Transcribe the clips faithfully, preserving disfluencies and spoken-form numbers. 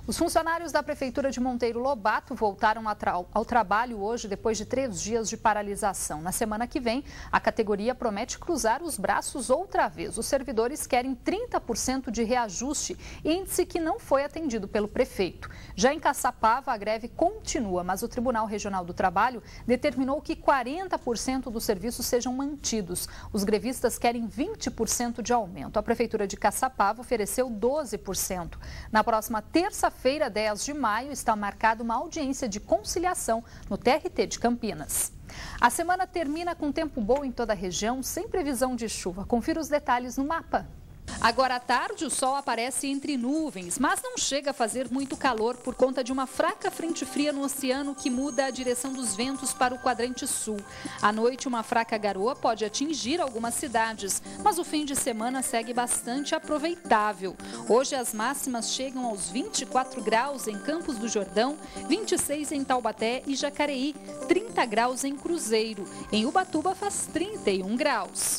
Os funcionários da Prefeitura de Monteiro Lobato voltaram ao trabalho hoje depois de três dias de paralisação. Na semana que vem, a categoria promete cruzar os braços outra vez. Os servidores querem trinta por cento de reajuste, índice que não foi atendido pelo prefeito. Já em Caçapava, a greve continua, mas o Tribunal Regional do Trabalho determinou que quarenta por cento dos serviços sejam mantidos. Os grevistas querem vinte por cento de aumento. A Prefeitura de Caçapava ofereceu doze por cento. Na próxima terça-feira, Feira dez de maio, está marcada uma audiência de conciliação no T R T de Campinas. A semana termina com tempo bom em toda a região, sem previsão de chuva. Confira os detalhes no mapa. Agora à tarde, o sol aparece entre nuvens, mas não chega a fazer muito calor por conta de uma fraca frente fria no oceano que muda a direção dos ventos para o quadrante sul. À noite, uma fraca garoa pode atingir algumas cidades, mas o fim de semana segue bastante aproveitável. Hoje, as máximas chegam aos vinte e quatro graus em Campos do Jordão, vinte e seis em Taubaté e Jacareí, trinta graus em Cruzeiro. Em Ubatuba, faz trinta e um graus.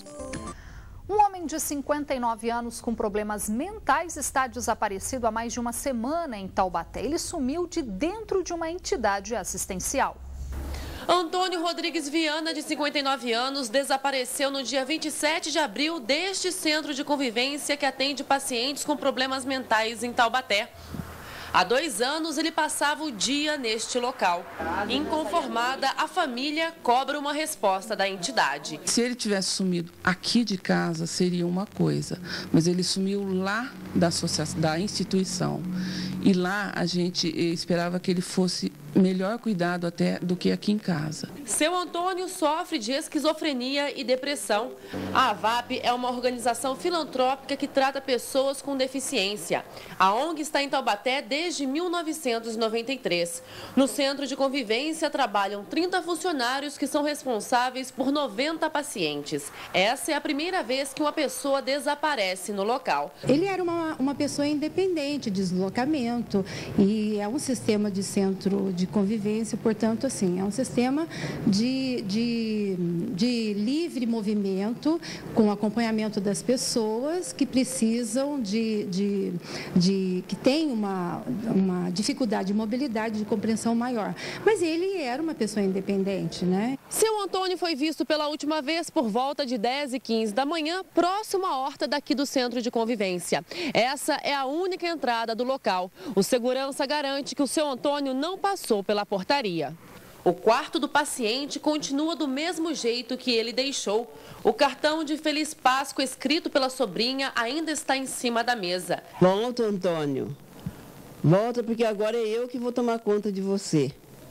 Um homem de cinquenta e nove anos com problemas mentais está desaparecido há mais de uma semana em Taubaté. Ele sumiu de dentro de uma entidade assistencial. Antônio Rodrigues Viana, de cinquenta e nove anos, desapareceu no dia vinte e sete de abril deste centro de convivência que atende pacientes com problemas mentais em Taubaté. Há dois anos, ele passava o dia neste local. Inconformada, a família cobra uma resposta da entidade. Se ele tivesse sumido aqui de casa, seria uma coisa, mas ele sumiu lá da associação, da instituição. E lá a gente esperava que ele fosse melhor cuidado até do que aqui em casa. Seu Antônio sofre de esquizofrenia e depressão. A AVAP é uma organização filantrópica que trata pessoas com deficiência. A ONG está em Taubaté desde mil novecentos e noventa e três. No centro de convivência trabalham trinta funcionários que são responsáveis por noventa pacientes. Essa é a primeira vez que uma pessoa desaparece no local. Ele era uma, uma pessoa independente, de deslocamento, e é um sistema de centro de convivência, portanto, assim, é um sistema de, de, de livre movimento, com acompanhamento das pessoas que precisam de, de, de que têm uma, uma dificuldade de mobilidade, de compreensão maior. Mas ele era uma pessoa independente, né? Seu Antônio foi visto pela última vez por volta de dez e quinze da manhã, próximo à horta daqui do centro de convivência. Essa é a única entrada do local. O segurança garante que o seu Antônio não passou pela portaria. O quarto do paciente continua do mesmo jeito que ele deixou. O cartão de Feliz Páscoa escrito pela sobrinha ainda está em cima da mesa. Volta, Antônio. Volta, porque agora é eu que vou tomar conta de você.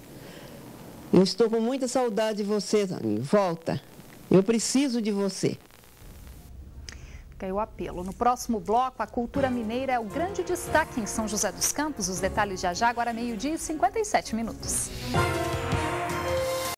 Eu estou com muita saudade de você, Toninho. Volta. Eu preciso de você. Fica aí o apelo. No próximo bloco, a cultura mineira é o grande destaque em São José dos Campos. Os detalhes já já, agora meio-dia e cinquenta e sete minutos.